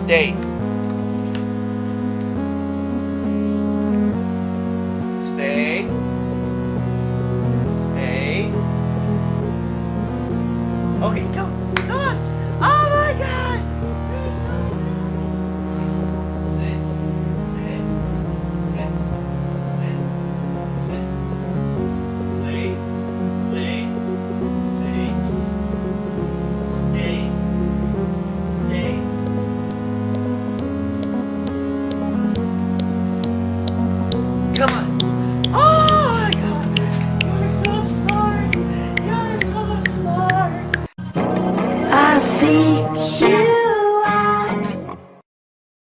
Stay. Stay. Stay. Okay, come on. Oh my God. You're so good. Sit. Sit. Sit. Sit. Sit. Lay. Lay. Lay. Stay. Stay. Come on. Oh my God. You're so smart. You're so smart. I seek you.